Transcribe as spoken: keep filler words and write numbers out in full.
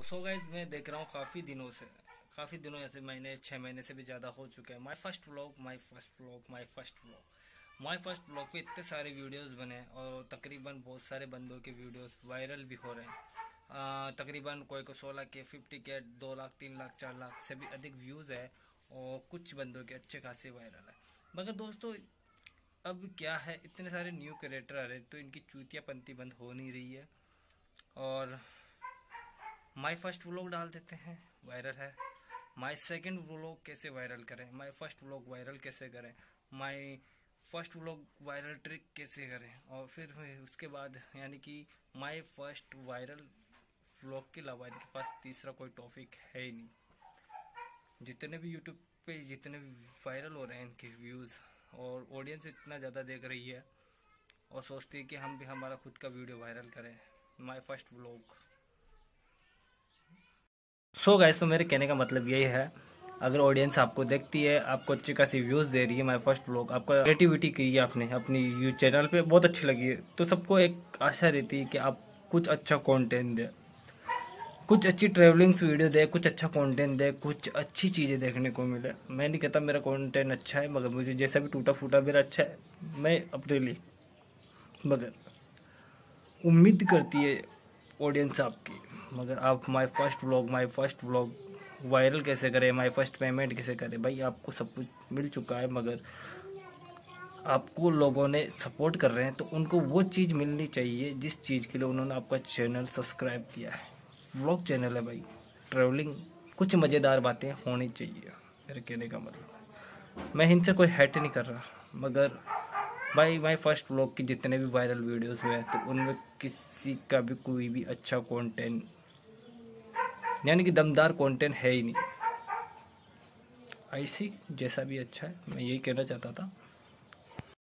So guys मैं देख रहा हूँ काफ़ी दिनों से काफ़ी दिनों ऐसे महीने छः महीने से भी ज़्यादा हो चुके हैं। My first vlog my first vlog my first vlog my first vlog पे इतने सारे वीडियोस बने और तकरीबन बहुत सारे बंदों के वीडियोस वायरल भी हो रहे हैं। आ, तकरीबन कोई को सोलह के फिफ्टी के दो लाख तीन लाख चार लाख से भी अधिक व्यूज़ है और कुछ बंदों के अच्छे खासे वायरल है। मगर दोस्तों अब क्या है, इतने सारे न्यू क्रिएटर आ रहे तो इनकी चूतियापंती बंद हो नहीं रही है। और माय फर्स्ट व्लॉग डाल देते हैं, वायरल है। माय सेकंड व्लॉग कैसे वायरल करें, माय फर्स्ट व्लॉग वायरल कैसे करें, my first vlog viral trick कैसे करें, और फिर उसके बाद यानी कि माय फर्स्ट वायरल व्लॉग के अलावा इनके पास तीसरा कोई टॉपिक है ही नहीं। जितने भी यूट्यूब पे जितने भी वायरल हो रहे हैं इनके व्यूज़ और ऑडियंस इतना ज़्यादा देख रही है और सोचती है कि हम भी हमारा खुद का वीडियो वायरल करें, my first vlog. So guys, तो मेरे कहने का मतलब यही है, अगर ऑडियंस आपको देखती है, आपको अच्छी खासी व्यूज़ दे रही है, माय फर्स्ट व्लॉग आपका क्रिएटिविटी की है आपने अपनी यूट्यूब चैनल पे बहुत अच्छी लगी है, तो सबको एक आशा रहती है कि आप कुछ अच्छा कंटेंट दें, कुछ अच्छी ट्रैवलिंग्स वीडियो दे, कुछ अच्छा कंटेंट दे, कुछ अच्छी चीज़ें देखने को मिले। मैं नहीं कहता मेरा कंटेंट अच्छा है, मगर मुझे जैसा भी टूटा फूटा मेरा अच्छा है, मैं अपने लिए, मगर उम्मीद करती है ऑडियंस आपकी। मगर आप my first vlog my first vlog viral कैसे करें, माय फर्स्ट पेमेंट कैसे करें? भाई आपको सब कुछ मिल चुका है, मगर आपको लोगों ने सपोर्ट कर रहे हैं तो उनको वो चीज़ मिलनी चाहिए जिस चीज़ के लिए उन्होंने आपका चैनल सब्सक्राइब किया है। व्लॉग चैनल है भाई, ट्रैवलिंग, कुछ मज़ेदार बातें होनी चाहिए, मेरे कहने का मतलब। मैं इनसे कोई हैट नहीं कर रहा, मगर भाई माय फर्स्ट व्लॉग के जितने भी वायरल वीडियोस हुए हैं तो उनमें किसी का भी कोई भी अच्छा कंटेंट यानी कि दमदार कंटेंट है ही नहीं। ऐसी जैसा भी अच्छा है, मैं यही कहना चाहता था।